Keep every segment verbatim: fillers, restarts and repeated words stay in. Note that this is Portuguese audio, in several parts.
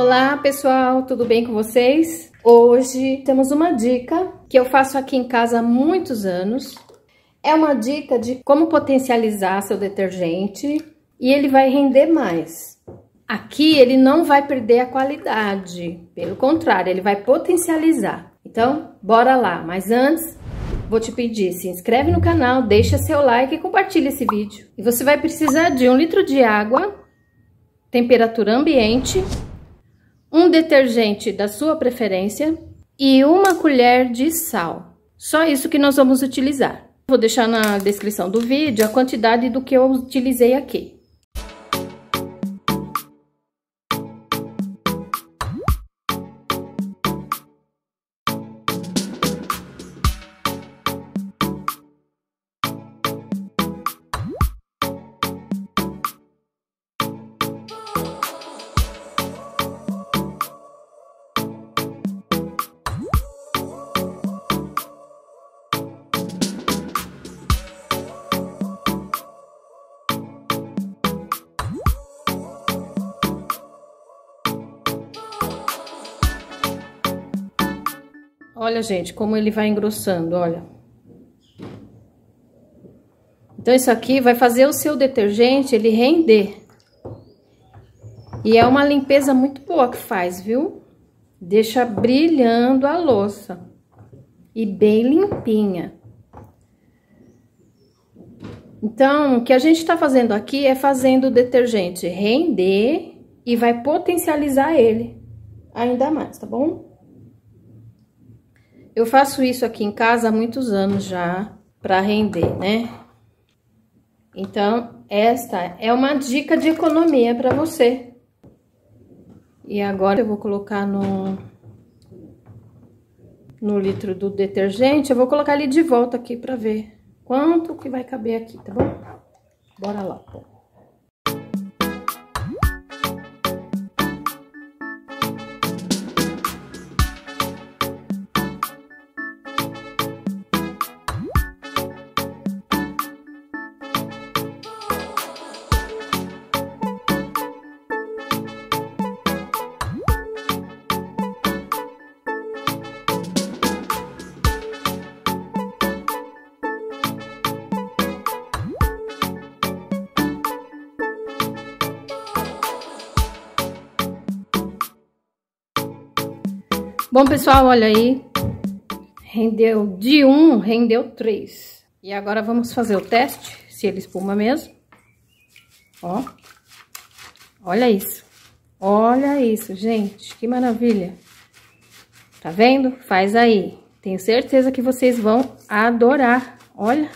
Olá pessoal, tudo bem com vocês? Hoje temos uma dica que eu faço aqui em casa há muitos anos. É uma dica de como potencializar seu detergente e ele vai render mais. Aqui ele não vai perder a qualidade, pelo contrário, ele vai potencializar. Então, bora lá. Mas antes, vou te pedir, se inscreve no canal, deixa seu like e compartilha esse vídeo. E você vai precisar de um litro de água, temperatura ambiente, um detergente da sua preferência e uma colher de sal. Só isso que nós vamos utilizar. Vou deixar na descrição do vídeo a quantidade do que eu utilizei aqui. Olha, gente, como ele vai engrossando, olha. Então, isso aqui vai fazer o seu detergente, ele render. E é uma limpeza muito boa que faz, viu? Deixa brilhando a louça. E bem limpinha. Então, o que a gente tá fazendo aqui é fazendo o detergente render e vai potencializar ele ainda mais, tá bom? Eu faço isso aqui em casa há muitos anos já, para render, né? Então, esta é uma dica de economia para você. E agora eu vou colocar no, no litro do detergente, eu vou colocar ele de volta aqui para ver quanto que vai caber aqui, tá bom? Bora lá, pô. Bom, pessoal, olha aí, rendeu de um, rendeu três. E agora vamos fazer o teste, se ele espuma mesmo. Ó, olha isso, olha isso, gente, que maravilha. Tá vendo? Faz aí, tenho certeza que vocês vão adorar, olha.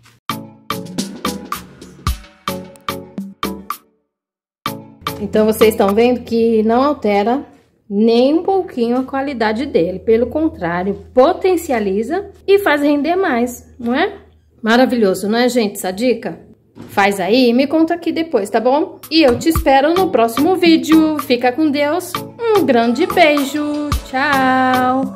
Então, vocês estão vendo que não altera nem um pouquinho a qualidade dele, pelo contrário, potencializa e faz render mais, não é? Maravilhoso, não é, gente, essa dica? Faz aí e me conta aqui depois, tá bom? E eu te espero no próximo vídeo. Fica com Deus, um grande beijo, tchau!